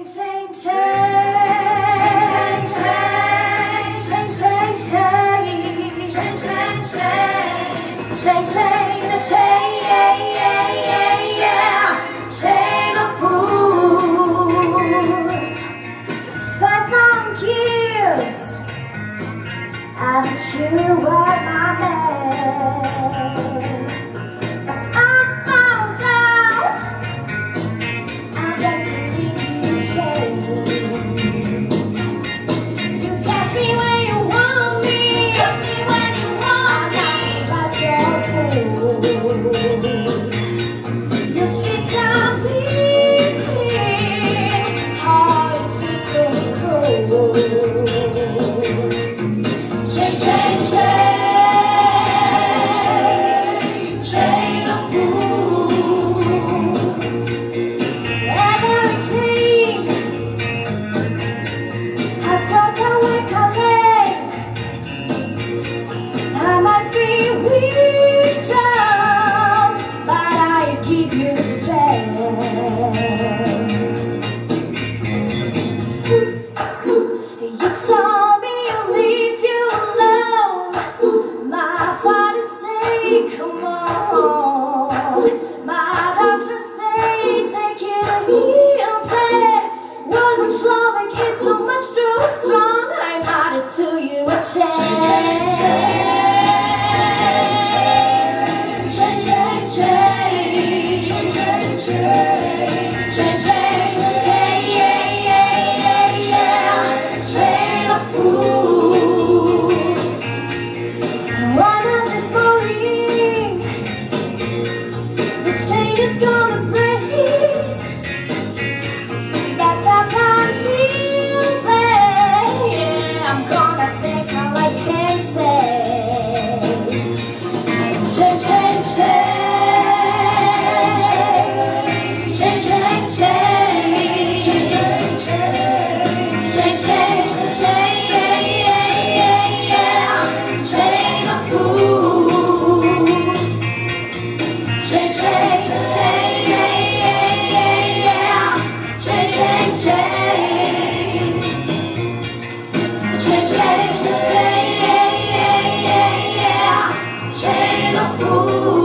Chain of fools. 5 long years haven't you were my man, but I found out I'm just leading you change. You got me when you want me, got me when you want me, but you're a fool. You treat me how you treat so cruel. Chain of fools. Everything has got a weak link. I might be weak, child, but I give you strength. You told me I'll leave you alone. My father say, come on. My doctor say, take it easy. Well, much loving is so much too strong. I'm added to you a change. It's gonna break, but I can't deal with. Yeah, I'm gonna take all I can say. Change, change, change, change, change, change, change, change, change, chain of fools. Change, change, chain of fools.